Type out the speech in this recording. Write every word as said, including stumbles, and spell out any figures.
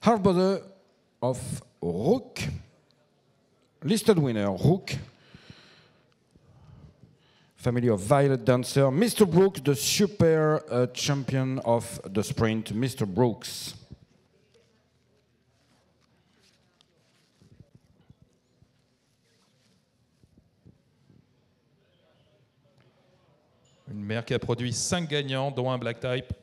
half-brother of Rook. Listed winner, Rook. Family of Violet Dancer. Mister Brooks, the super uh, champion of the sprint, Mister Brooks. Une mère qui a produit cinq gagnants, dont un Black Type.